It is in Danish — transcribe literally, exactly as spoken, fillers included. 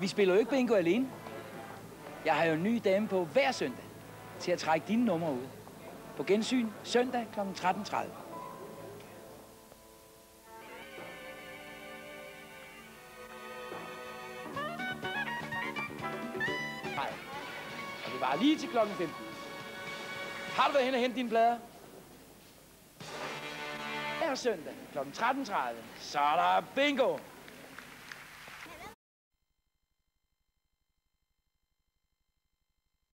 Vi spiller jo ikke bingo alene. Jeg har jo en ny dame på hver søndag til at trække dine numre ud. På gensyn søndag klokken tretten tredive. Nej. Og det var lige til klokken femten. Har du været hen og hente dine plader? Hver søndag klokken tretten tredive. Så er der bingo!